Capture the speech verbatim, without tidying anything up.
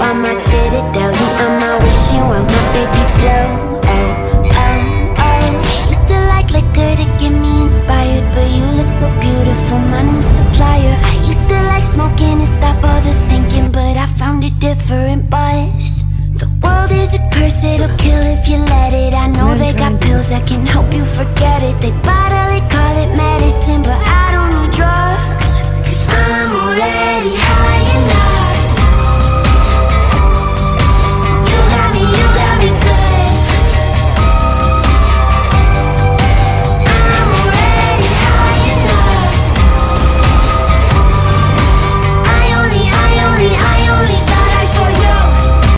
are my citadel, you are my wish, you are my baby blow. Oh, oh, oh. Used to like liquor to get me inspired, but you look so beautiful, my new supplier. I used to like smoking to stop all the thinking, but I found a different buzz. The world is a curse, it'll kill if you let it. I know they got pills that can help you forget it. They bodily call it medicine, but